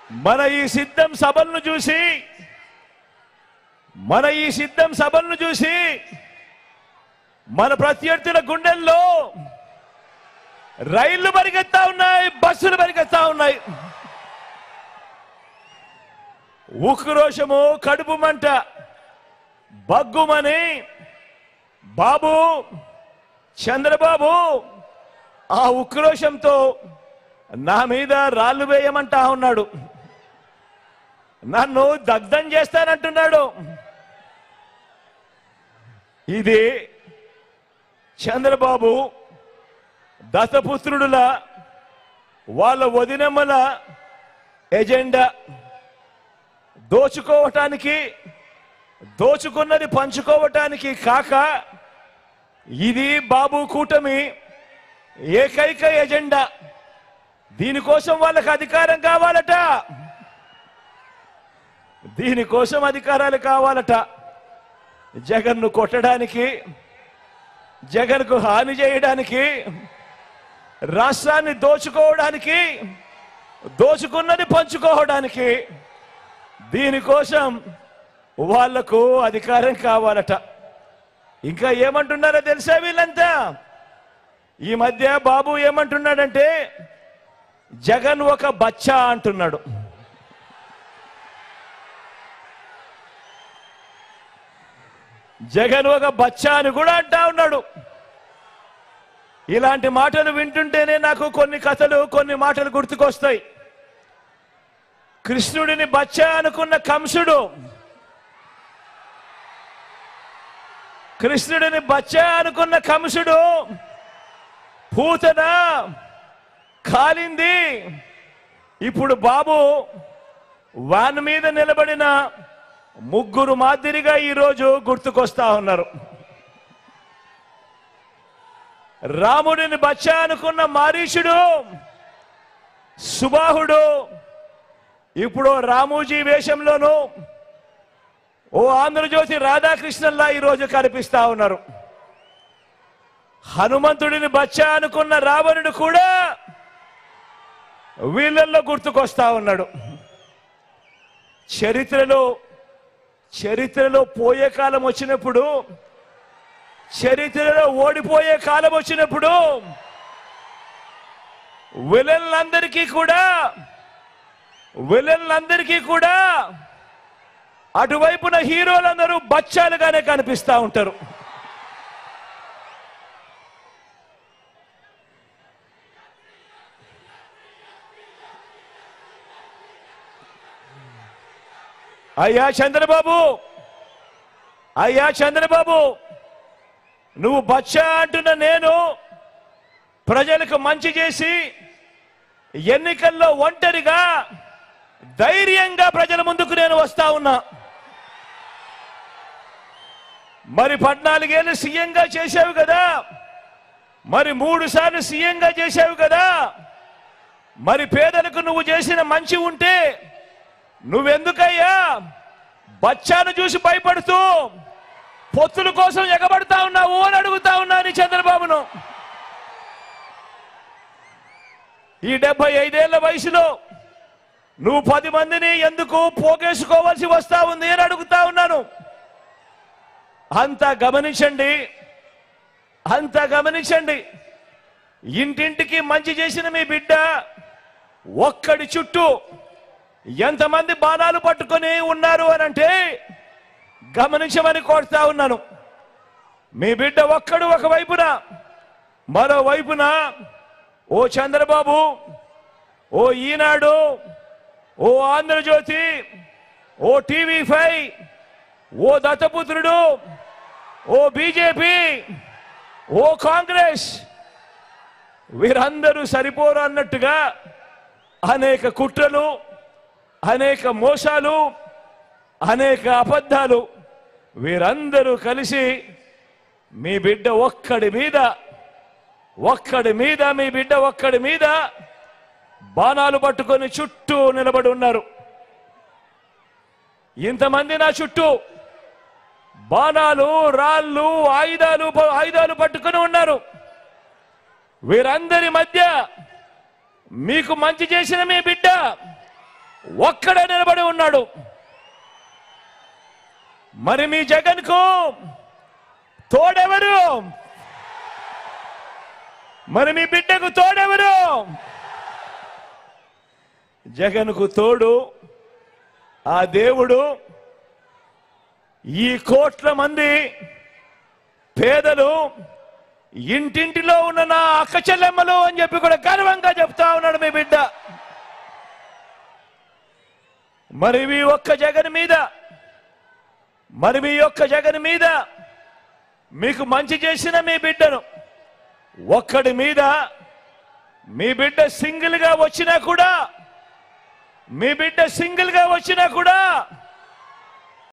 మన ఈ సిద్ధం సభలను చూసి మన ప్రత్యర్థుల గుండెల్లో రైళ్లు పరిగెత్తా ఉన్నాయి, బస్సులు పరిగెత్తా ఉన్నాయి. ఉక్రోషము, కడుపు మంట బగ్గుమని బాబు చంద్రబాబు ఆ ఉక్రోషంతో నా మీద రాళ్ళు వేయమంటా ఉన్నాడు, నన్ను దగ్ధం చేస్తానంటున్నాడు. ఇది చంద్రబాబు దత్తపుత్రుడుల వాళ్ళ వదినమ్మల ఎజెండా. దోచుకున్నది పంచుకోవటానికి కాక ఇది బాబు కూటమి ఏకైక ఎజెండా. దీనికోసం వాళ్ళకి అధికారం కావాలట, దీనికోసం అధికారాలు కావాలట. జగన్ను కొట్టడానికి, జగన్కు హాని చేయడానికి, రాష్ట్రాన్ని దోచుకోవడానికి, దోచుకున్నది పంచుకోవడానికి, దీనికోసం వాళ్లకు అధికారం కావాలట. ఇంకా ఏమంటున్నారో తెలుసా వీళ్ళంతా? ఈ మధ్య బాబు ఏమంటున్నాడంటే జగన్ ఒక బచ్చా అంటున్నాడు. జగన్ ఒక బచ్చా అని కూడా అంటా ఉన్నాడు. ఇలాంటి మాటలు వింటుంటేనే నాకు కొన్ని కథలు, కొన్ని మాటలు గుర్తుకొస్తాయి. కృష్ణుడిని బచ్చా అనుకున్న కంసుడు, కృష్ణుడిని బచ్చా అనుకున్న కంసుడు పూతన కాలింది. ఇప్పుడు బాబు వాన్ మీద నిలబడిన ముగ్గురు మాదిరిగా ఈరోజు గుర్తుకొస్తా ఉన్నారు. రాముడిని బచ్చా అనుకున్న మారీషుడు, సుబాహుడు ఇప్పుడు రామూజీ వేషంలోనూ ఓ ఆంధ్రజ్యోతి రాధాకృష్ణన్లా ఈరోజు కనిపిస్తా ఉన్నారు. హనుమంతుడిని బచ్చా అనుకున్న రావణుడు కూడా వీళ్ళల్లో గుర్తుకొస్తా ఉన్నాడు. చరిత్రలో పోయే కాలం వచ్చినప్పుడు, చరిత్రలో ఓడిపోయే కాలం వచ్చినప్పుడు విలన్లందరికీ కూడా అటువైపున హీరోలందరూ బచ్చాలుగానే కనిపిస్తా ఉంటారు. అయ్యా చంద్రబాబు, నువ్వు బచ్చా అంటున్న నేను ప్రజలకు మంచి చేసి ఎన్నికల్లో ఒంటరిగా ధైర్యంగా ప్రజల ముందుకు నేను వస్తా ఉన్నా. మరి 14 ఏళ్ళు సీఎంగా చేశావు కదా, మరి 3 సార్లు సీఎంగా చేశావు కదా, మరి పేదలకు నువ్వు చేసిన మంచి ఉంటే నువ్వెందుకయ్యా బచ్చాను చూసి భయపడుతూ పొత్తుల కోసం ఎగబడతా ఉన్నావు అని అడుగుతా ఉన్నాను చంద్రబాబును. ఈ 75 ఏళ్ల వయసులో నువ్వు 10 మందిని ఎందుకు పోగేసుకోవాల్సి వస్తా ఉంది అని అడుగుతా ఉన్నాను. అంతా గమనించండి. ఇంటింటికి మంచి చేసిన మీ బిడ్డ ఒక్కడి చుట్టూ ఎంతమంది బాణాలు పట్టుకొని ఉన్నారు అని అంటే గమనించమని కోరుతా ఉన్నాను. మీ బిడ్డ ఒక్కడు ఒకవైపున, మరోవైపున ఓ చంద్రబాబు, ఓ ఈనాడు, ఓ ఆంధ్రజ్యోతి, ఓ టీవీ5, ఓ దత్తపుత్రుడు, ఓ బీజేపీ, ఓ కాంగ్రెస్, వీరందరూ సరిపోరు అన్నట్టుగా అనేక కుట్రలు, అనేక మోసాలు, అనేక అబద్ధాలు, వీరందరూ కలిసి మీ బిడ్డ ఒక్కడి మీద బాణాలు పట్టుకొని చుట్టూ నిలబడి ఉన్నారు. ఇంతమంది నా చుట్టూ బాణాలు, రాళ్ళు, ఆయుధాలు పట్టుకొని ఉన్నారు. వీరందరి మధ్య మీకు మంచి చేసిన మీ బిడ్డ ఒక్కడే నిలబడి ఉన్నాడు. మరి మీ జగన్కు తోడెవరు? మరి మీ బిడ్డకు తోడెవరు? జగన్కు తోడు ఆ దేవుడు. ఈ కోట్ల మంది పేదలు ఇంటింటిలో ఉన్న నా అక్క చెల్లెమ్మలు అని చెప్పి కూడా గర్వంగా చెప్తా ఉన్నాడు మీ బిడ్డ. మరి మీ ఒక్క జగన్ మీద, మరి మీ యొక్క జగన్ మీద మీకు మంచి చేసిన మీ బిడ్డను ఒక్కడి మీద మీ బిడ్డ సింగిల్గా వచ్చినా కూడా